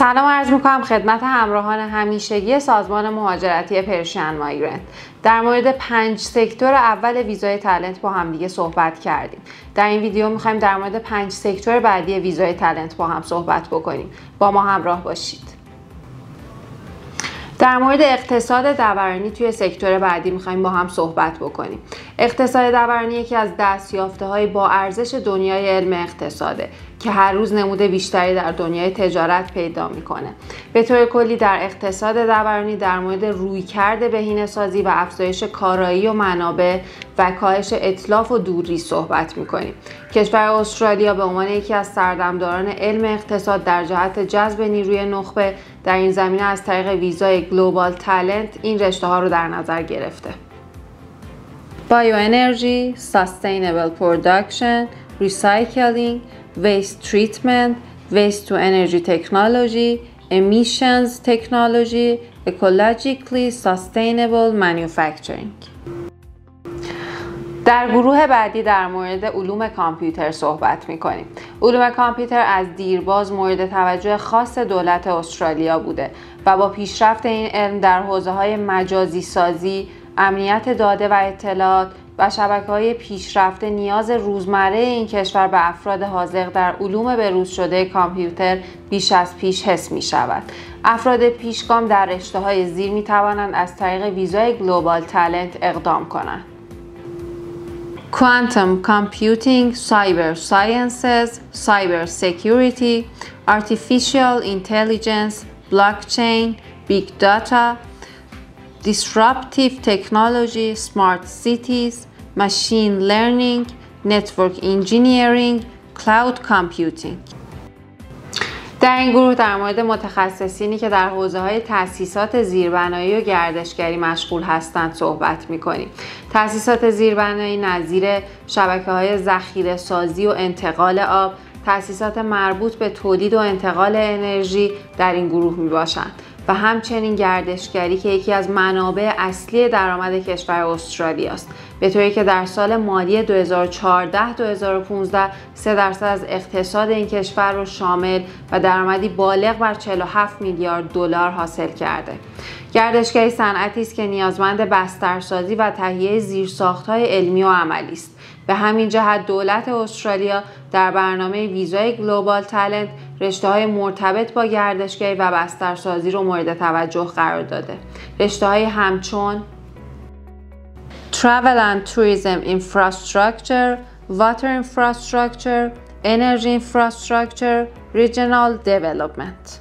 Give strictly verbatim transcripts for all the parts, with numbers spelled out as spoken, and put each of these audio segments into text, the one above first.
سلام عرض میکنم خدمت همراهان همیشگی سازمان مهاجرتی پرشین مایگرنت. در مورد پنج سکتور اول ویزای تالنت با هم دیگه صحبت کردیم. در این ویدیو میخوایم در مورد پنج سکتور بعدی ویزای تالنت با هم صحبت بکنیم. با ما همراه باشید. در مورد اقتصاد دورانی توی سکتور بعدی میخوایم با هم صحبت بکنیم. اقتصاد دورانی یکی از دستیافته‌های با ارزش دنیای علم اقتصاده که هر روز نمود بیشتری در دنیای تجارت پیدا میکنه. به طور کلی در اقتصاد دورانی در مورد رویکرد بهینه‌سازی و افزایش کارایی و منابع و کاهش اتلاف و دوری صحبت میکنیم. کشور استرالیا به عنوان یکی از سردمداران علم اقتصاد در جهت جذب نیروی نخبه در این زمینه از طریق ویزای گلوبال تالنت این رشته ها رو در نظر گرفته. Bioenergy, Sustainable Production, Recycling, Waste Treatment, Waste to Energy Technology, Emissions Technology, Ecologically Sustainable Manufacturing. در گروه بعدی در مورد علوم کامپیوتر صحبت می‌کنیم. علوم کامپیوتر از دیرباز مورد توجه خاص دولت استرالیا بوده و با پیشرفت این علم در حوزه‌های مجازی سازی، امنیت داده و اطلاعات و شبکه‌های پیشرفته نیاز روزمره این کشور به افراد حاذق در علوم بروز شده کامپیوتر بیش از پیش حس می‌شود. افراد پیشگام در رشته‌های زیر می‌توانند از طریق ویزای گلوبال تالنت اقدام کنند. Quantum Computing, Cyber Sciences, Cyber Security, Artificial Intelligence, Blockchain, Big Data, Disruptive Technology, Smart Cities, Machine Learning, Network Engineering, Cloud Computing. در این گروه در مورد متخصصینی که در حوزه‌های تأسیسات زیربنایی و گردشگری مشغول هستند صحبت می‌کنیم. تأسیسات زیربنایی نظیر شبکه‌های ذخیره‌سازی و انتقال آب، تأسیسات مربوط به تولید و انتقال انرژی در این گروه میباشند و همچنین گردشگری که یکی از منابع اصلی درآمد کشور استرالیا است، به طوری که در سال مالی دو هزار و چهارده دو هزار و پانزده سه درصد از اقتصاد این کشور را شامل و درآمدی بالغ بر چهل و هفت میلیارد دلار حاصل کرده. گردشگری صنعتی است که نیازمند بسترسازی و تهیه زیرساخت‌های علمی و عملی است. به همین جهت دولت استرالیا در برنامه ویزای گلوبال تالنت رشته‌های مرتبط با گردشگری و بسترسازی رو مورد توجه قرار داده. رشته‌های همچون Travel and Tourism Infrastructure, Water Infrastructure, Energy Infrastructure, Regional Development.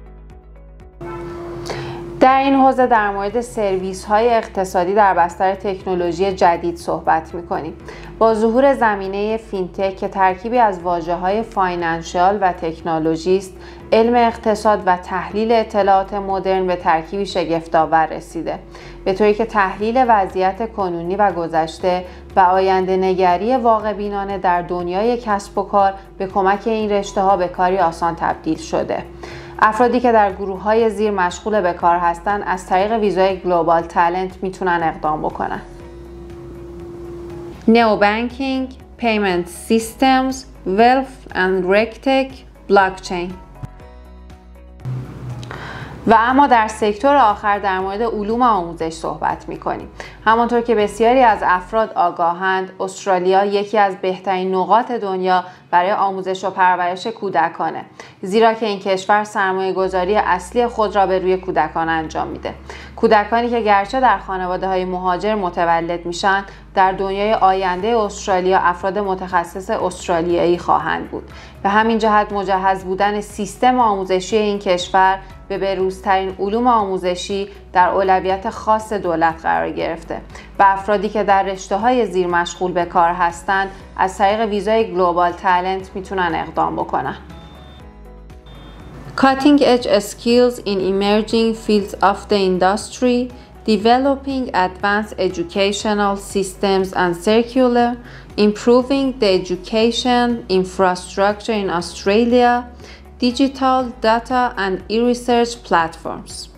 در این حوزه در مورد سرویس‌های اقتصادی در بستر تکنولوژی جدید صحبت می‌کنیم. با ظهور زمینه فینتک که ترکیبی از واژه‌های فاینانشیال و تکنولوژی است، علم اقتصاد و تحلیل اطلاعات مدرن به ترکیبی شگفت‌آور رسیده، به طوری که تحلیل وضعیت کنونی و گذشته و آینده نگری واقع بینانه در دنیای کسب و کار به کمک این رشته‌ها به کاری آسان تبدیل شده. افرادی که در گروه‌های زیر مشغول به کار هستند از طریق ویزای گلوبال تالنت میتونن اقدام بکنن. Neobanking, Payment Systems, Wealth and RegTech, Blockchain. و اما در سکتور آخر در مورد علوم آموزش صحبت می‌کنیم. همانطور که بسیاری از افراد آگاهند، استرالیا یکی از بهترین نقاط دنیا برای آموزش و پرورش کودکانه، زیرا که این کشور سرمایه‌گذاری اصلی خود را به روی کودکان انجام میده. کودکانی که گرچه در خانواده‌های مهاجر متولد میشن، در دنیای آینده استرالیا افراد متخصص استرالیایی خواهند بود. به همین جهت مجهز بودن سیستم آموزشی این کشور به بروزترین علوم آموزشی در اولویت خاص دولت قرار گرفته و افرادی که در رشته‌های زیر مشغول به کار هستند از طریق ویزای گلوبال تالنت میتونن اقدام بکنن. Cutting edge skills in emerging fields of the industry, developing advanced educational systems and curricula, improving the education infrastructure in Australia, digital data and e-research platforms.